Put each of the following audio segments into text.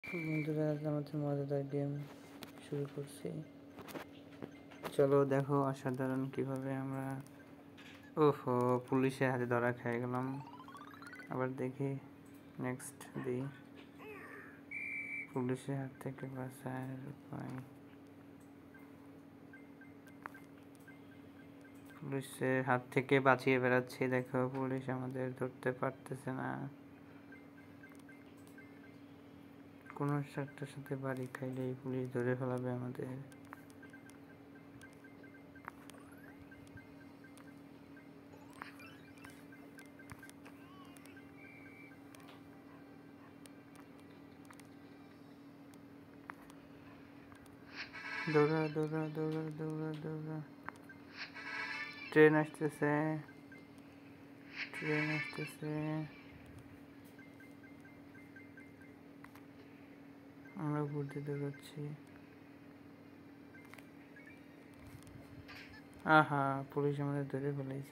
বন্ধুরা, আজ আমাদের মজাদার গেম শুরু করছি। চলো দেখো অসাধারণ কিভাবে আমরা ওহো পুলিশের হাতে ধরা খেয়ে গেলাম। আবার দেখি নেক্সট দিই পুলিশের হাত থেকে বাঁচার উপায়। পুলিশের হাত থেকে বাঁচিয়ে বেড়াচ্ছি, দেখো পুলিশ আমাদের ধরতে পারতেছে না। কোনো একটার সাথে বাড়ি খাইলেই পুলিশ ধরে ফেলাবে আমাদের। দৌড়া দৌড়া দৌড়া দৌড়া দৌড়া, ট্রেন আসতেছে, ট্রেন আসতেছে। আমরা ঘুরতে দৌড়াচ্ছি। আহা, পুলিশ আমাদের ধরে ফেলাইছে।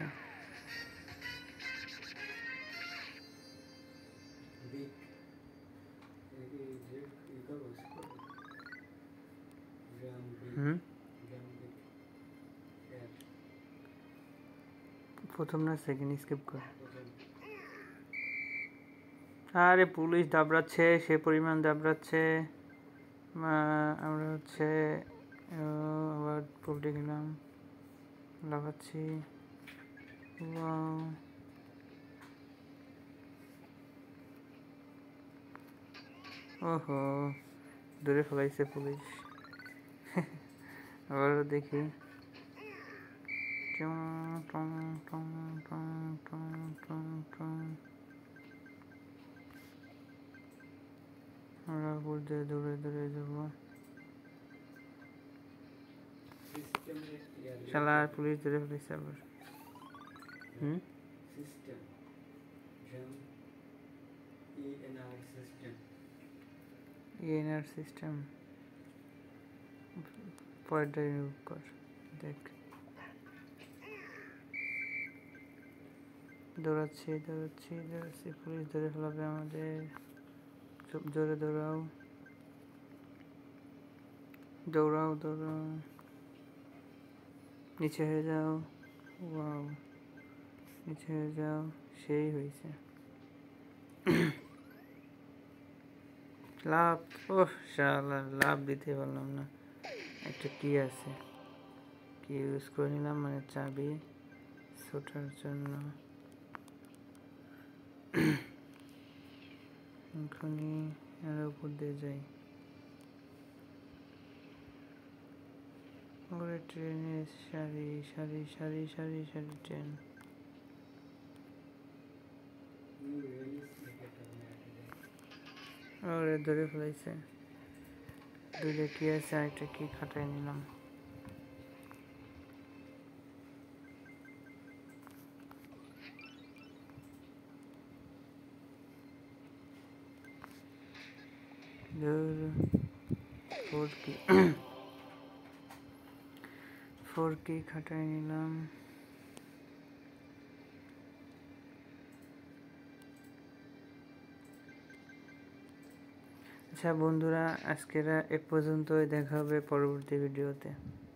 প্রথম না সেকেন্ড স্কিপ কর। আরে পুলিশ দাবড়াচ্ছে, সে পরিমাণ দাবড়াচ্ছে। আমরা হচ্ছে আবার পল্টে গেলাম, লাফাচ্ছি। ওহো, ধরে ফেলাইছে পুলিশ। আবার দেখি আমরা উপর দিয়ে দৌড়ে দৌড়ে যাবো। শালা পুলিশ ধরে ফেলেছে আবার। ENR সিস্টেম পয়েন্টটা রিমুভ কর। দেখ দৌড়াচ্ছি দৌড়াচ্ছি দৌড়াচ্ছি, পুলিশ ধরে ফেলাবে আমাদের। জোরে দৌড়াও দৌড়াও দৌড়াও, নিচে হয়ে যাও। ওয়াও, নিচে হয়ে যাও, সেই হয়েছে। লাভ, ওহ শালা লাভ দিতে পারলাম না। একটা কি আছে, কি ইউজ করে নিলাম, মানে চাবি ছোটার জন্য। এখনই আর উপর দিয়ে যাই। ওরে ট্রেনের সারি সারি সারি সারি সারি ট্রেন। ওরে ধরে ফেলাইছে। দুইটা কি আছে, আরেকটা কি খাটাই নিলাম। ফোর কি খাটাই নিলাম। আচ্ছা বন্ধুরা, আজকের এ পর্যন্তই, দেখা হবে পরবর্তী ভিডিওতে।